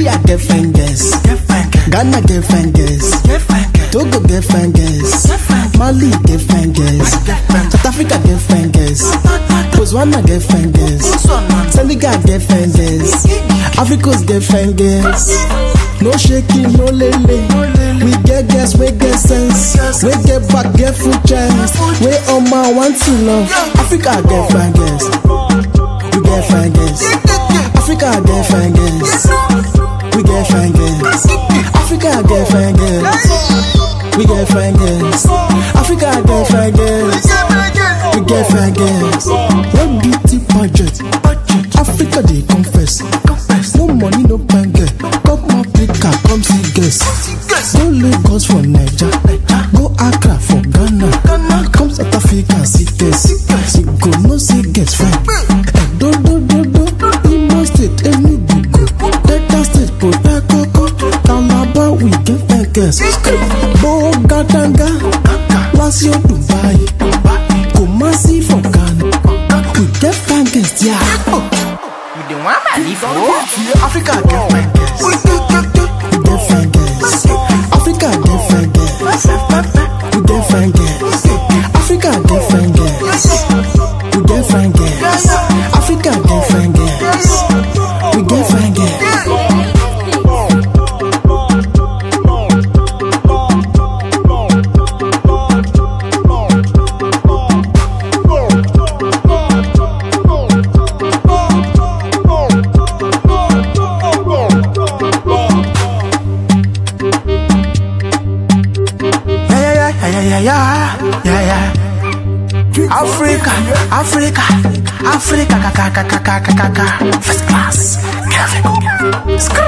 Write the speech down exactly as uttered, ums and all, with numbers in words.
Nigeria get fingers, Ghana get fingers, Togo get fingers, Mali get fingers, South Africa get fingers, Botswana get fingers, Senegal get fingers, Africans get fingers. No shaking, no lele. We get gas, we get sense. We get back, get full chance. We all my want to love. Africa get fingers. We get fingers. Africa get fingers. We get fingers. Africa get fingers. We get fingers. Africa get fingers. We get fingers. One beauty budget. Africa they confess. No money, no banger. Come Africa, come see guests. Go Lagos for Niger. Go Accra for Ghana. Come South Africa, see guests. You go no see guests, friend. Do do do do. Imo State, Enugu. Delta State, Port Harcourt. Calabar, we get fingers. Bogadanga, Lazio, Dubai. Kumasi for Ghana. We get fingers, yeah. Africa get fingers. We get fingers. Africa get fingers. We get fingers. Africa get fingers. We get fingers. Africa get fingers. We get fingers. Yeah, yeah, yeah, yeah. Africa, Africa, Africa, Africa, Africa, Africa, first class.